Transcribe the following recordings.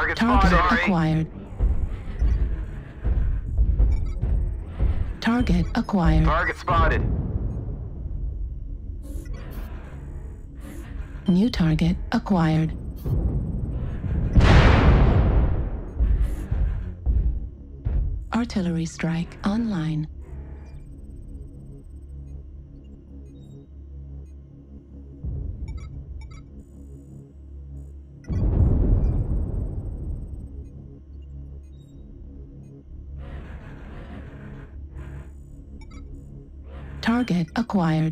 Target Target spotted. acquired. Target acquired. Target spotted. New target acquired. Artillery strike online. Target acquired.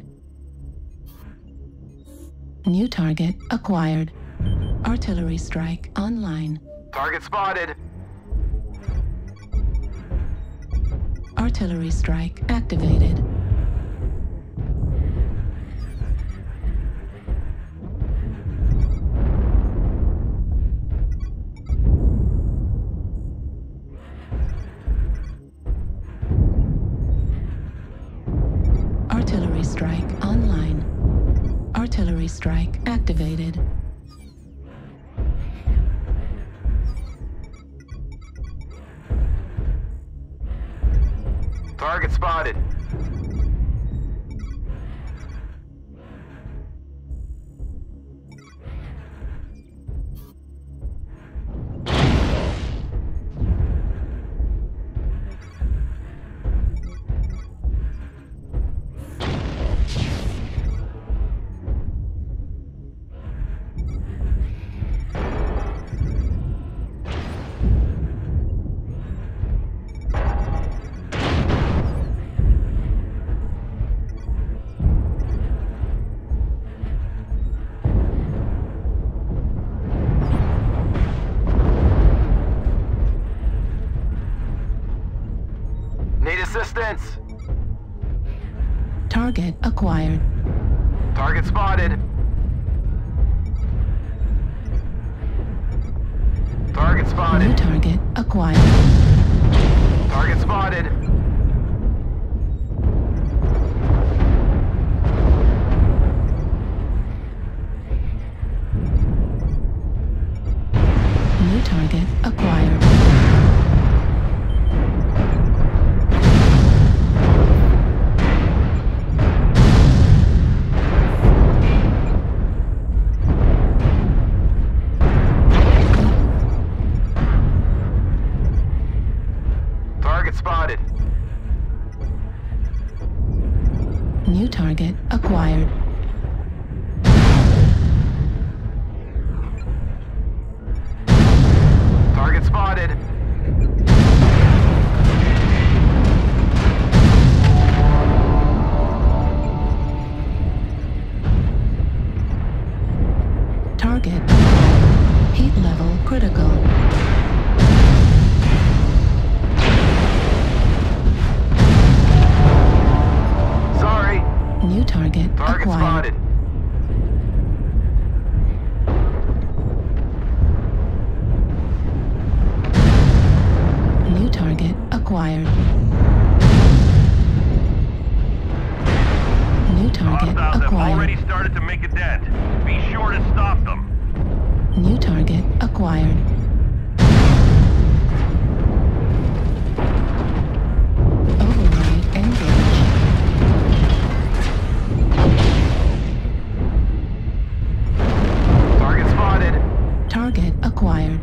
New target acquired. Artillery strike online. Target spotted. Artillery strike activated. Artillery strike online. Artillery strike activated. Target spotted. Need assistance. Target acquired. Target spotted. Target spotted. New target acquired. Target spotted. New target acquired. Target spotted. New target acquired. Target spotted. Target. Heat level critical. Sorry. New target Target acquired. spotted. New target acquired. New target Hostiles have acquired. already started to make a dent. Be sure to stop them. New target acquired. Override engaged. Target spotted. Target acquired.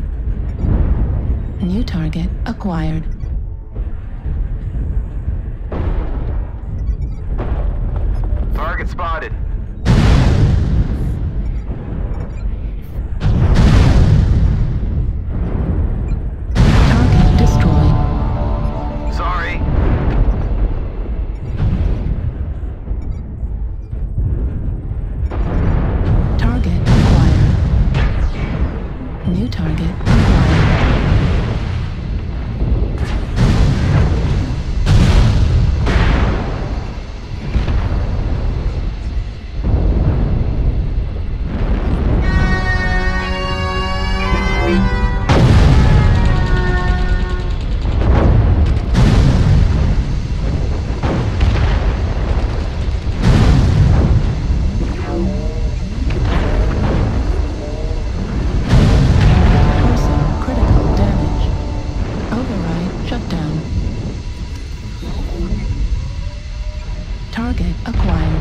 New target acquired. Target spotted. Target destroyed. Sorry. Target acquired. New target acquired. Target acquired.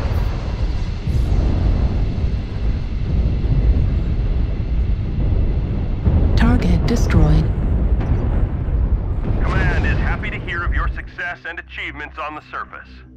Target destroyed. Command is happy to hear of your success and achievements on the surface.